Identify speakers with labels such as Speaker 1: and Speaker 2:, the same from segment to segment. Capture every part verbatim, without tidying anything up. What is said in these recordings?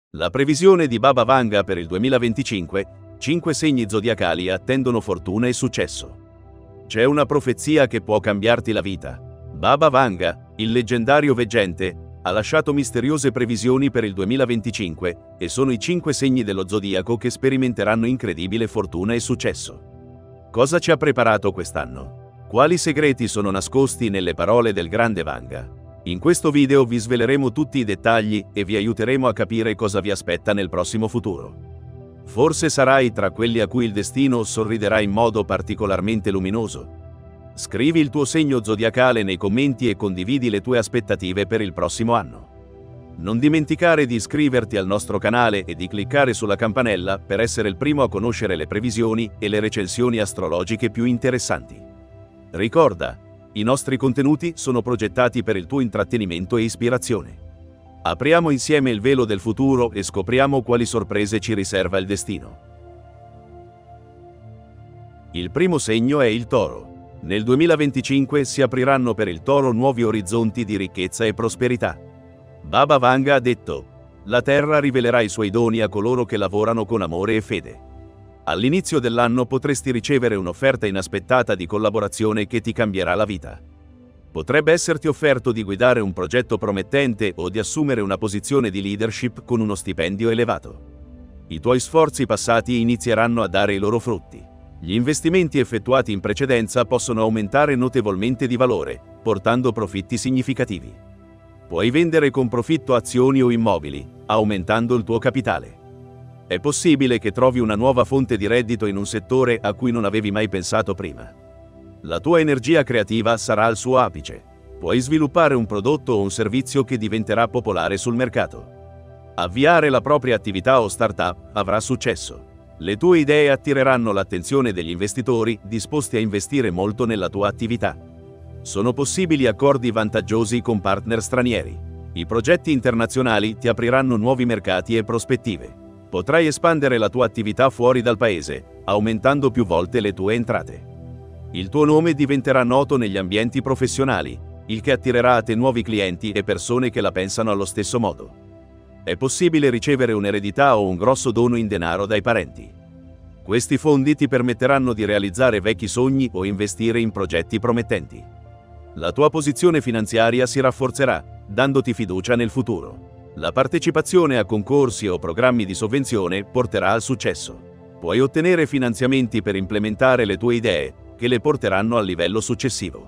Speaker 1: La previsione di Baba Vanga per il duemilaventicinque, cinque segni zodiacali attendono fortuna e successo. C'è una profezia che può cambiarti la vita. Baba Vanga, il leggendario veggente, ha lasciato misteriose previsioni per il duemilaventicinque e sono i cinque segni dello zodiaco che sperimenteranno incredibile fortuna e successo. Cosa ci ha preparato quest'anno? Quali segreti sono nascosti nelle parole del grande Vanga? In questo video vi sveleremo tutti i dettagli e vi aiuteremo a capire cosa vi aspetta nel prossimo futuro. Forse sarai tra quelli a cui il destino sorriderà in modo particolarmente luminoso. Scrivi il tuo segno zodiacale nei commenti e condividi le tue aspettative per il prossimo anno. Non dimenticare di iscriverti al nostro canale e di cliccare sulla campanella per essere il primo a conoscere le previsioni e le recensioni astrologiche più interessanti. Ricorda, i nostri contenuti sono progettati per il tuo intrattenimento e ispirazione. Apriamo insieme il velo del futuro e scopriamo quali sorprese ci riserva il destino. Il primo segno è il Toro. Nel duemilaventicinque si apriranno per il Toro nuovi orizzonti di ricchezza e prosperità. Baba Vanga ha detto: la terra rivelerà i suoi doni a coloro che lavorano con amore e fede. All'inizio dell'anno potresti ricevere un'offerta inaspettata di collaborazione che ti cambierà la vita. Potrebbe esserti offerto di guidare un progetto promettente o di assumere una posizione di leadership con uno stipendio elevato. I tuoi sforzi passati inizieranno a dare i loro frutti. Gli investimenti effettuati in precedenza possono aumentare notevolmente di valore, portando profitti significativi. Puoi vendere con profitto azioni o immobili, aumentando il tuo capitale. È possibile che trovi una nuova fonte di reddito in un settore a cui non avevi mai pensato prima. La tua energia creativa sarà al suo apice. Puoi sviluppare un prodotto o un servizio che diventerà popolare sul mercato. Avviare la propria attività o startup avrà successo. Le tue idee attireranno l'attenzione degli investitori disposti a investire molto nella tua attività. Sono possibili accordi vantaggiosi con partner stranieri. I progetti internazionali ti apriranno nuovi mercati e prospettive. Potrai espandere la tua attività fuori dal paese, aumentando più volte le tue entrate. Il tuo nome diventerà noto negli ambienti professionali, il che attirerà a te nuovi clienti e persone che la pensano allo stesso modo. È possibile ricevere un'eredità o un grosso dono in denaro dai parenti. Questi fondi ti permetteranno di realizzare vecchi sogni o investire in progetti promettenti. La tua posizione finanziaria si rafforzerà, dandoti fiducia nel futuro. La partecipazione a concorsi o programmi di sovvenzione porterà al successo. Puoi ottenere finanziamenti per implementare le tue idee, che le porteranno al livello successivo.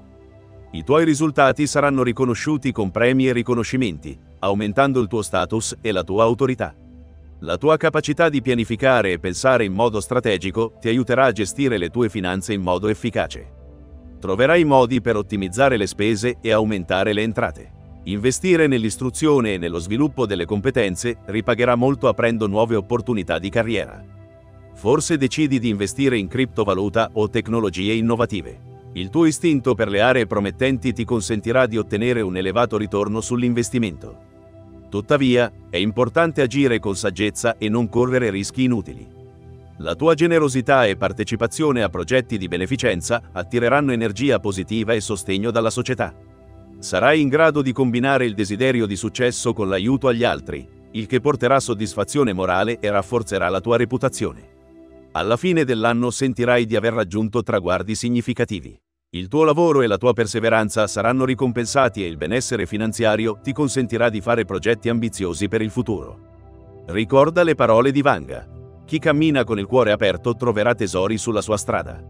Speaker 1: I tuoi risultati saranno riconosciuti con premi e riconoscimenti, aumentando il tuo status e la tua autorità. La tua capacità di pianificare e pensare in modo strategico ti aiuterà a gestire le tue finanze in modo efficace. Troverai modi per ottimizzare le spese e aumentare le entrate. Investire nell'istruzione e nello sviluppo delle competenze ripagherà molto aprendo nuove opportunità di carriera. Forse decidi di investire in criptovaluta o tecnologie innovative. Il tuo istinto per le aree promettenti ti consentirà di ottenere un elevato ritorno sull'investimento. Tuttavia, è importante agire con saggezza e non correre rischi inutili. La tua generosità e partecipazione a progetti di beneficenza attireranno energia positiva e sostegno dalla società. Sarai in grado di combinare il desiderio di successo con l'aiuto agli altri, il che porterà soddisfazione morale e rafforzerà la tua reputazione. Alla fine dell'anno sentirai di aver raggiunto traguardi significativi. Il tuo lavoro e la tua perseveranza saranno ricompensati e il benessere finanziario ti consentirà di fare progetti ambiziosi per il futuro. Ricorda le parole di Vanga: chi cammina con il cuore aperto troverà tesori sulla sua strada.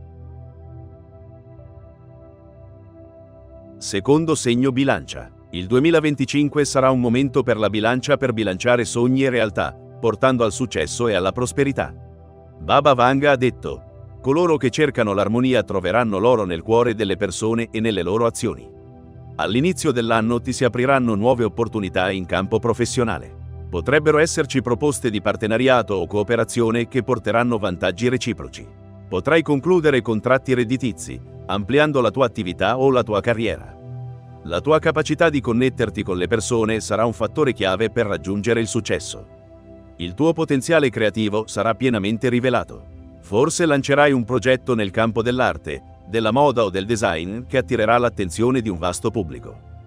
Speaker 1: Secondo segno Bilancia. Il duemilaventicinque sarà un momento per la Bilancia per bilanciare sogni e realtà, portando al successo e alla prosperità. Baba Vanga ha detto: coloro che cercano l'armonia troveranno l'oro nel cuore delle persone e nelle loro azioni. All'inizio dell'anno ti si apriranno nuove opportunità in campo professionale. Potrebbero esserci proposte di partenariato o cooperazione che porteranno vantaggi reciproci. Potrai concludere contratti redditizi, ampliando la tua attività o la tua carriera. La tua capacità di connetterti con le persone sarà un fattore chiave per raggiungere il successo. Il tuo potenziale creativo sarà pienamente rivelato. Forse lancerai un progetto nel campo dell'arte, della moda o del design che attirerà l'attenzione di un vasto pubblico.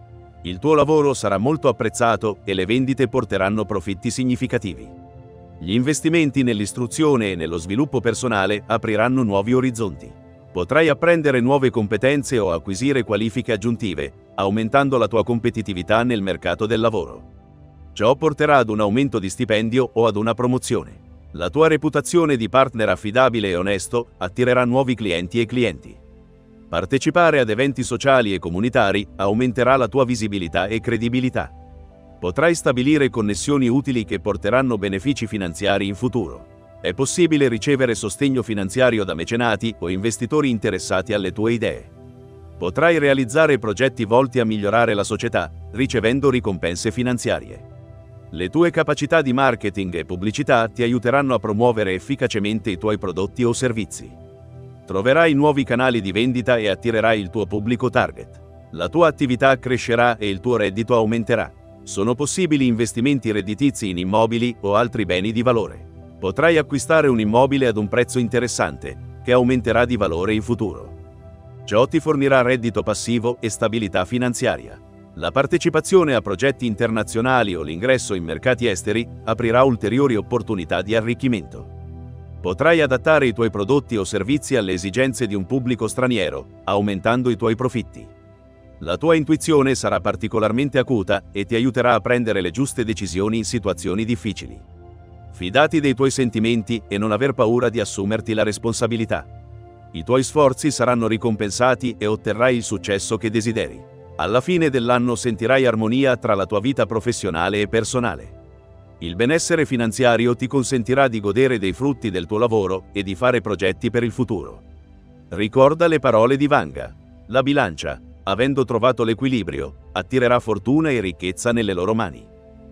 Speaker 1: Il tuo lavoro sarà molto apprezzato e le vendite porteranno profitti significativi. Gli investimenti nell'istruzione e nello sviluppo personale apriranno nuovi orizzonti. Potrai apprendere nuove competenze o acquisire qualifiche aggiuntive, aumentando la tua competitività nel mercato del lavoro. Ciò porterà ad un aumento di stipendio o ad una promozione. La tua reputazione di partner affidabile e onesto attirerà nuovi clienti e clienti. Partecipare ad eventi sociali e comunitari aumenterà la tua visibilità e credibilità. Potrai stabilire connessioni utili che porteranno benefici finanziari in futuro. È possibile ricevere sostegno finanziario da mecenati o investitori interessati alle tue idee. Potrai realizzare progetti volti a migliorare la società, ricevendo ricompense finanziarie. Le tue capacità di marketing e pubblicità ti aiuteranno a promuovere efficacemente i tuoi prodotti o servizi. Troverai nuovi canali di vendita e attirerai il tuo pubblico target. La tua attività crescerà e il tuo reddito aumenterà. Sono possibili investimenti redditizi in immobili o altri beni di valore. Potrai acquistare un immobile ad un prezzo interessante, che aumenterà di valore in futuro. Ciò ti fornirà reddito passivo e stabilità finanziaria. La partecipazione a progetti internazionali o l'ingresso in mercati esteri aprirà ulteriori opportunità di arricchimento. Potrai adattare i tuoi prodotti o servizi alle esigenze di un pubblico straniero, aumentando i tuoi profitti. La tua intuizione sarà particolarmente acuta e ti aiuterà a prendere le giuste decisioni in situazioni difficili. Fidati dei tuoi sentimenti e non aver paura di assumerti la responsabilità. I tuoi sforzi saranno ricompensati e otterrai il successo che desideri. Alla fine dell'anno sentirai armonia tra la tua vita professionale e personale. Il benessere finanziario ti consentirà di godere dei frutti del tuo lavoro e di fare progetti per il futuro. Ricorda le parole di Vanga. La bilancia, avendo trovato l'equilibrio, attirerà fortuna e ricchezza nelle loro mani.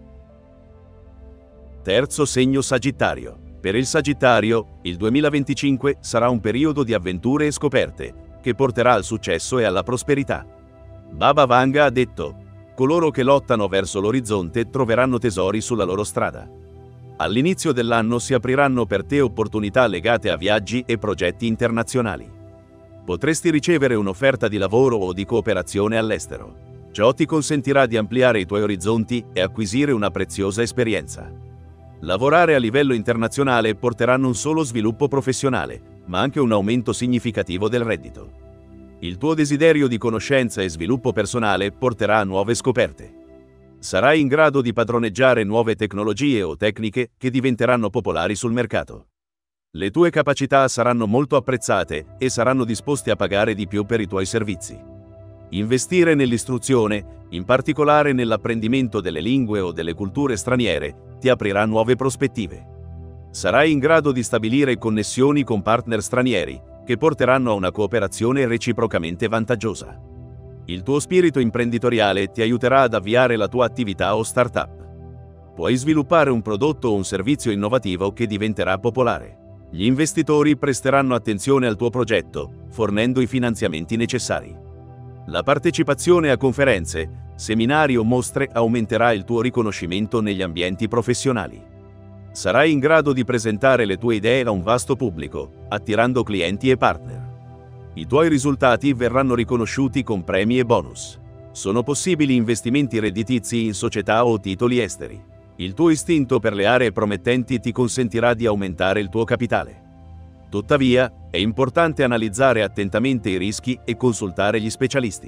Speaker 1: Terzo segno Sagittario. Per il Sagittario, il duemilaventicinque sarà un periodo di avventure e scoperte, che porterà al successo e alla prosperità. Baba Vanga ha detto: coloro che lottano verso l'orizzonte troveranno tesori sulla loro strada. All'inizio dell'anno si apriranno per te opportunità legate a viaggi e progetti internazionali. Potresti ricevere un'offerta di lavoro o di cooperazione all'estero. Ciò ti consentirà di ampliare i tuoi orizzonti e acquisire una preziosa esperienza. Lavorare a livello internazionale porterà non solo sviluppo professionale, ma anche un aumento significativo del reddito. Il tuo desiderio di conoscenza e sviluppo personale porterà a nuove scoperte. Sarai in grado di padroneggiare nuove tecnologie o tecniche che diventeranno popolari sul mercato. Le tue capacità saranno molto apprezzate e saranno disposti a pagare di più per i tuoi servizi. Investire nell'istruzione, in particolare nell'apprendimento delle lingue o delle culture straniere, ti aprirà nuove prospettive. Sarai in grado di stabilire connessioni con partner stranieri, che porteranno a una cooperazione reciprocamente vantaggiosa. Il tuo spirito imprenditoriale ti aiuterà ad avviare la tua attività o startup. Puoi sviluppare un prodotto o un servizio innovativo che diventerà popolare. Gli investitori presteranno attenzione al tuo progetto, fornendo i finanziamenti necessari. La partecipazione a conferenze, seminari o mostre aumenterà il tuo riconoscimento negli ambienti professionali. Sarai in grado di presentare le tue idee a un vasto pubblico, attirando clienti e partner. I tuoi risultati verranno riconosciuti con premi e bonus. Sono possibili investimenti redditizi in società o titoli esteri. Il tuo istinto per le aree promettenti ti consentirà di aumentare il tuo capitale. Tuttavia, è importante analizzare attentamente i rischi e consultare gli specialisti.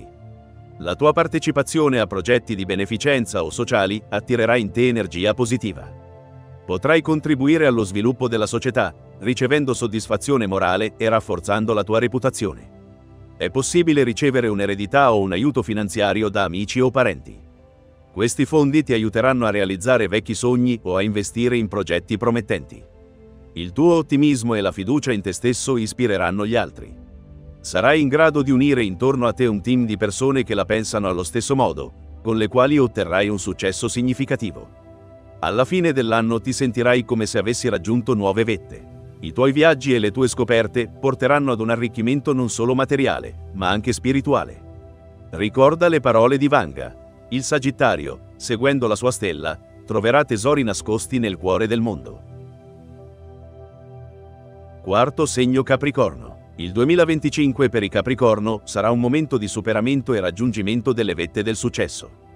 Speaker 1: La tua partecipazione a progetti di beneficenza o sociali attirerà in te energia positiva. Potrai contribuire allo sviluppo della società, ricevendo soddisfazione morale e rafforzando la tua reputazione. È possibile ricevere un'eredità o un aiuto finanziario da amici o parenti. Questi fondi ti aiuteranno a realizzare vecchi sogni o a investire in progetti promettenti. Il tuo ottimismo e la fiducia in te stesso ispireranno gli altri. Sarai in grado di unire intorno a te un team di persone che la pensano allo stesso modo, con le quali otterrai un successo significativo. Alla fine dell'anno ti sentirai come se avessi raggiunto nuove vette. I tuoi viaggi e le tue scoperte porteranno ad un arricchimento non solo materiale, ma anche spirituale. Ricorda le parole di Vanga. Il Sagittario, seguendo la sua stella, troverà tesori nascosti nel cuore del mondo. Quarto segno Capricorno. Il duemilaventicinque per i Capricorno sarà un momento di superamento e raggiungimento delle vette del successo.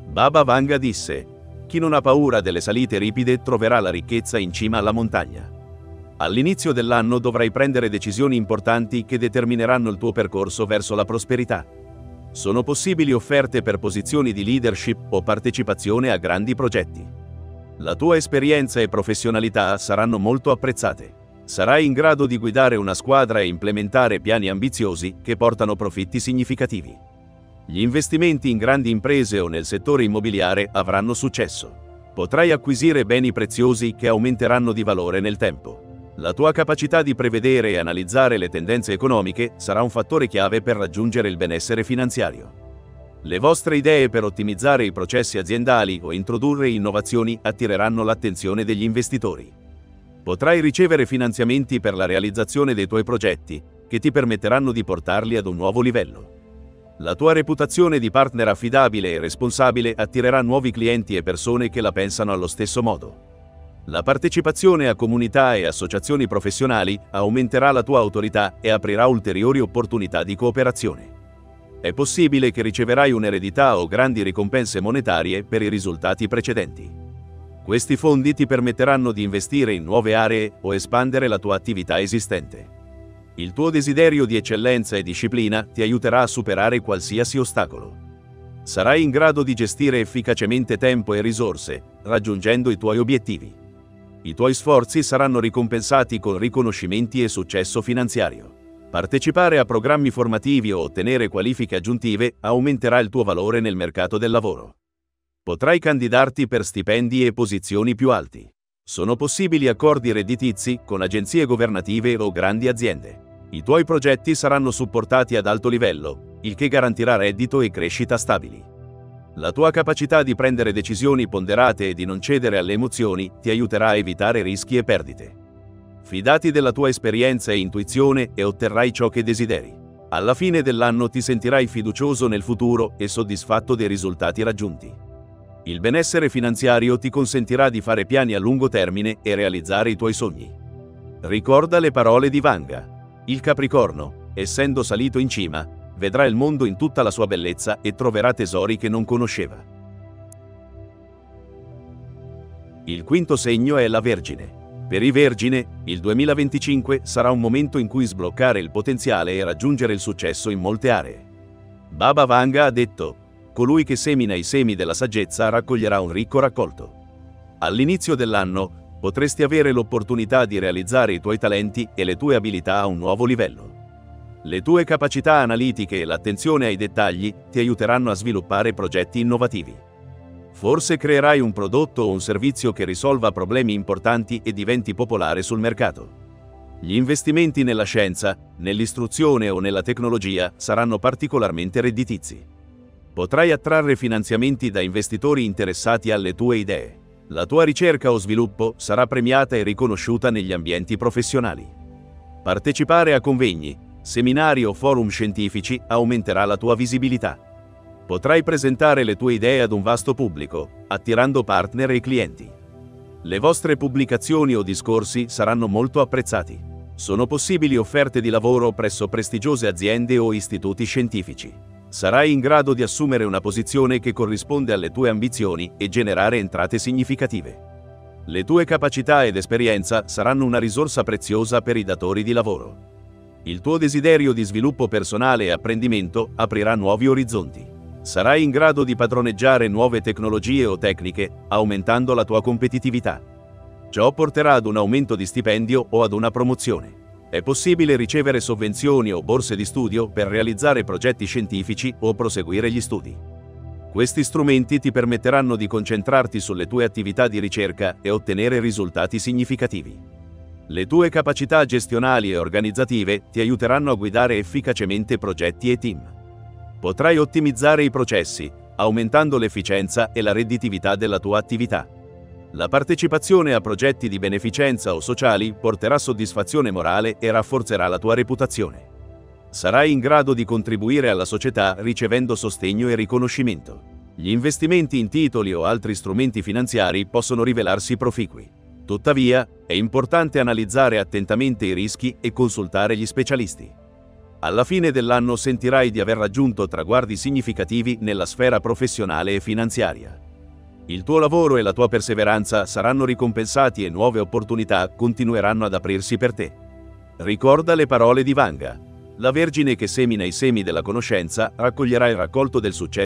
Speaker 1: Baba Vanga disse: chi non ha paura delle salite ripide troverà la ricchezza in cima alla montagna. All'inizio dell'anno dovrai prendere decisioni importanti che determineranno il tuo percorso verso la prosperità. Sono possibili offerte per posizioni di leadership o partecipazione a grandi progetti. La tua esperienza e professionalità saranno molto apprezzate. Sarai in grado di guidare una squadra e implementare piani ambiziosi che portano profitti significativi. Gli investimenti in grandi imprese o nel settore immobiliare avranno successo. Potrai acquisire beni preziosi che aumenteranno di valore nel tempo. La tua capacità di prevedere e analizzare le tendenze economiche sarà un fattore chiave per raggiungere il benessere finanziario. Le vostre idee per ottimizzare i processi aziendali o introdurre innovazioni attireranno l'attenzione degli investitori. Potrai ricevere finanziamenti per la realizzazione dei tuoi progetti, che ti permetteranno di portarli ad un nuovo livello. La tua reputazione di partner affidabile e responsabile attirerà nuovi clienti e persone che la pensano allo stesso modo. La partecipazione a comunità e associazioni professionali aumenterà la tua autorità e aprirà ulteriori opportunità di cooperazione. È possibile che riceverai un'eredità o grandi ricompense monetarie per i risultati precedenti. Questi fondi ti permetteranno di investire in nuove aree o espandere la tua attività esistente. Il tuo desiderio di eccellenza e disciplina ti aiuterà a superare qualsiasi ostacolo. Sarai in grado di gestire efficacemente tempo e risorse, raggiungendo i tuoi obiettivi. I tuoi sforzi saranno ricompensati con riconoscimenti e successo finanziario. Partecipare a programmi formativi o ottenere qualifiche aggiuntive aumenterà il tuo valore nel mercato del lavoro. Potrai candidarti per stipendi e posizioni più alti. Sono possibili accordi redditizi con agenzie governative o grandi aziende. I tuoi progetti saranno supportati ad alto livello, il che garantirà reddito e crescita stabili. La tua capacità di prendere decisioni ponderate e di non cedere alle emozioni ti aiuterà a evitare rischi e perdite. Fidati della tua esperienza e intuizione e otterrai ciò che desideri. Alla fine dell'anno ti sentirai fiducioso nel futuro e soddisfatto dei risultati raggiunti. Il benessere finanziario ti consentirà di fare piani a lungo termine e realizzare i tuoi sogni. Ricorda le parole di Vanga. Il Capricorno, essendo salito in cima, vedrà il mondo in tutta la sua bellezza e troverà tesori che non conosceva. Il quinto segno è la Vergine. Per i Vergine, il duemilaventicinque sarà un momento in cui sbloccare il potenziale e raggiungere il successo in molte aree. Baba Vanga ha detto: colui che semina i semi della saggezza raccoglierà un ricco raccolto. All'inizio dell'anno potresti avere l'opportunità di realizzare i tuoi talenti e le tue abilità a un nuovo livello. Le tue capacità analitiche e l'attenzione ai dettagli ti aiuteranno a sviluppare progetti innovativi. Forse creerai un prodotto o un servizio che risolva problemi importanti e diventi popolare sul mercato. Gli investimenti nella scienza, nell'istruzione o nella tecnologia saranno particolarmente redditizi. Potrai attrarre finanziamenti da investitori interessati alle tue idee. La tua ricerca o sviluppo sarà premiata e riconosciuta negli ambienti professionali. Partecipare a convegni, seminari o forum scientifici aumenterà la tua visibilità. Potrai presentare le tue idee ad un vasto pubblico, attirando partner e clienti. Le vostre pubblicazioni o discorsi saranno molto apprezzati. Sono possibili offerte di lavoro presso prestigiose aziende o istituti scientifici. Sarai in grado di assumere una posizione che corrisponde alle tue ambizioni e generare entrate significative. Le tue capacità ed esperienza saranno una risorsa preziosa per i datori di lavoro. Il tuo desiderio di sviluppo personale e apprendimento aprirà nuovi orizzonti. Sarai in grado di padroneggiare nuove tecnologie o tecniche, aumentando la tua competitività. Ciò porterà ad un aumento di stipendio o ad una promozione. È possibile ricevere sovvenzioni o borse di studio per realizzare progetti scientifici o proseguire gli studi. Questi strumenti ti permetteranno di concentrarti sulle tue attività di ricerca e ottenere risultati significativi. Le tue capacità gestionali e organizzative ti aiuteranno a guidare efficacemente progetti e team. Potrai ottimizzare i processi, aumentando l'efficienza e la redditività della tua attività. La partecipazione a progetti di beneficenza o sociali porterà soddisfazione morale e rafforzerà la tua reputazione. Sarai in grado di contribuire alla società ricevendo sostegno e riconoscimento. Gli investimenti in titoli o altri strumenti finanziari possono rivelarsi proficui. Tuttavia, è importante analizzare attentamente i rischi e consultare gli specialisti. Alla fine dell'anno sentirai di aver raggiunto traguardi significativi nella sfera professionale e finanziaria. Il tuo lavoro e la tua perseveranza saranno ricompensati e nuove opportunità continueranno ad aprirsi per te. Ricorda le parole di Vanga. La Vergine che semina i semi della conoscenza raccoglierà il raccolto del successo